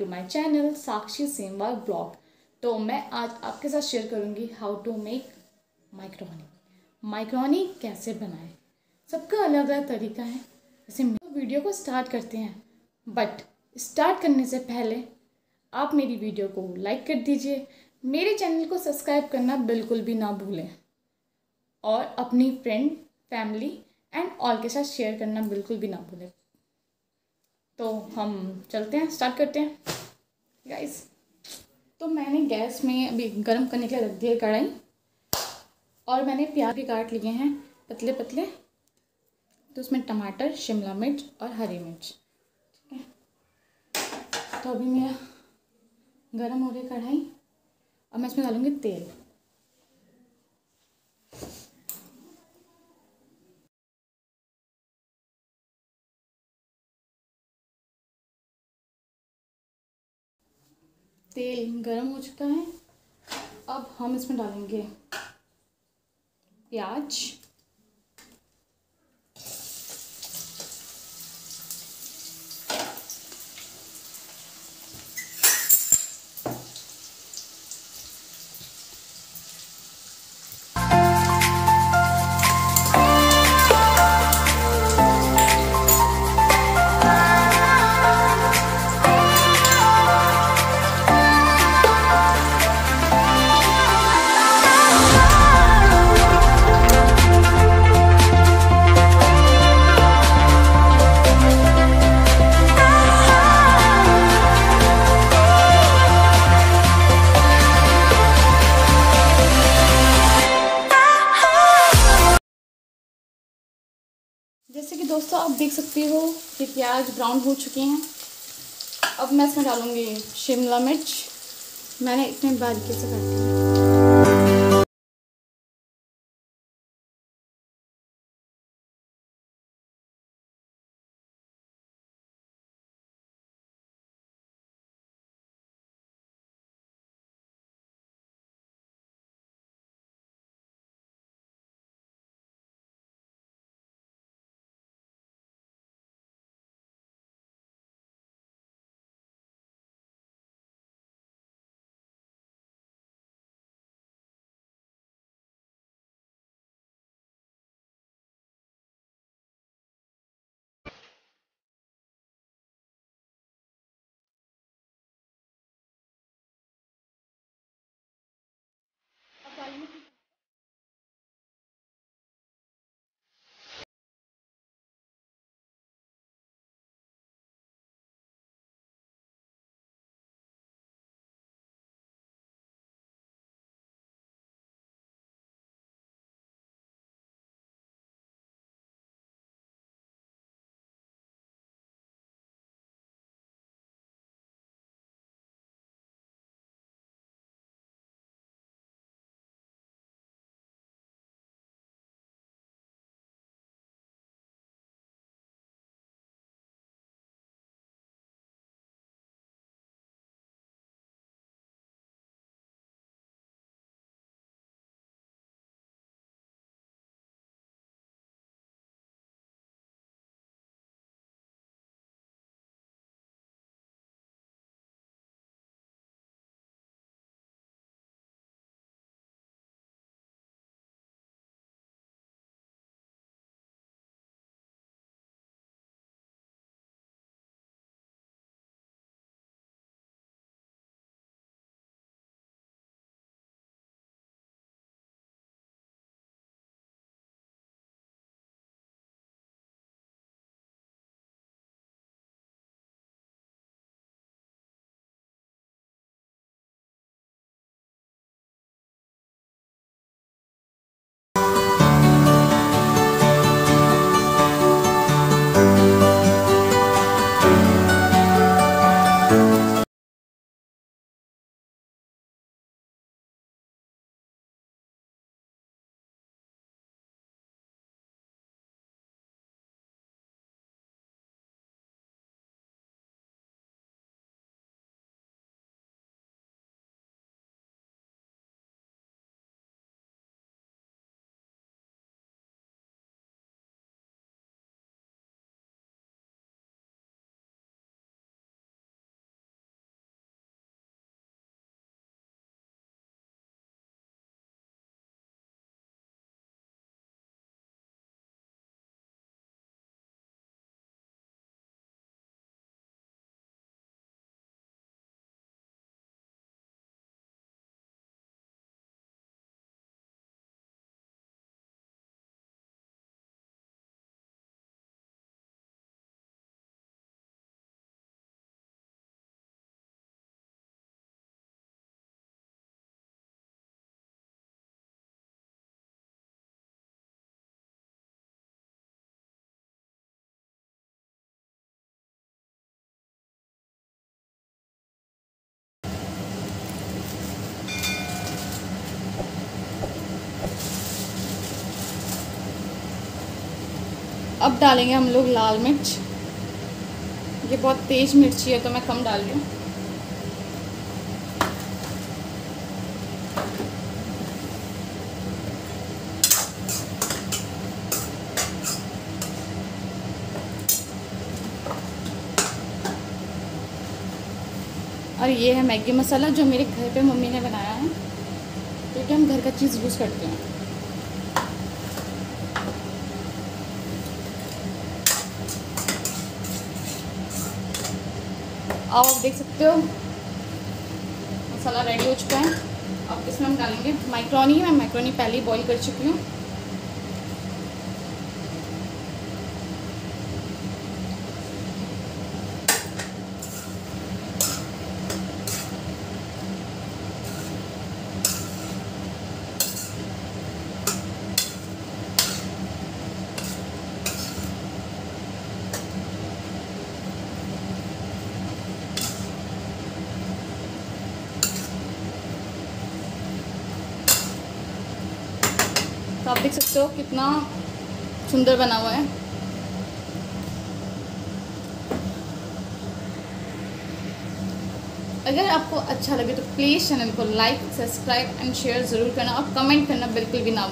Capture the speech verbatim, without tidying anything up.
To my channel Sakshi Semwal blog. तो मैं आज आपके साथ शेयर करूंगी how to make macaroni. Macaroni कैसे बनाएं, सबका अलग अलग तरीका है। जैसे वीडियो को स्टार्ट करते हैं, बट स्टार्ट करने से पहले आप मेरी वीडियो को लाइक कर दीजिए, मेरे चैनल को सब्सक्राइब करना बिल्कुल भी ना भूलें और अपनी फ्रेंड, फैमिली एंड ऑल के साथ शेयर करना बिल्कुल भी ना भूलें। तो हम चलते हैं, स्टार्ट करते हैं गाइस। तो मैंने गैस में अभी गर्म करने के लिए रख दिया कढ़ाई और मैंने प्याज भी काट लिए हैं पतले पतले। तो उसमें टमाटर, शिमला मिर्च और हरी मिर्च, ठीक है। तो अभी मेरा गर्म हो रही कढ़ाई और मैं इसमें डालूँगी तेल। तेल गरम हो चुका है। अब हम इसमें डालेंगे प्याज, जैसे कि दोस्तों आप देख सकते हो कि प्याज ब्राउन हो चुके हैं। अब मैं इसमें डालूँगी शिमला मिर्च, मैंने इतने बारीकी से काटी है। अब डालेंगे हम लोग लाल मिर्च। ये बहुत तेज़ मिर्ची है तो मैं कम डाल रही हूँ। और ये है मैगी मसाला जो मेरे घर पे मम्मी ने बनाया है, क्योंकि हम घर का चीज़ यूज़ करते हैं। अब आप देख सकते हो मसाला रेडी हो चुका है। अब इसमें हम डालेंगे मैक्रोनी। मैं मैक्रोनी पहले ही बॉईल कर चुकी हूँ। तो आप देख सकते हो कितना सुंदर बना हुआ है। अगर आपको अच्छा लगे तो प्लीज़ चैनल को लाइक, सब्सक्राइब एंड शेयर ज़रूर करना और कमेंट करना बिल्कुल भी ना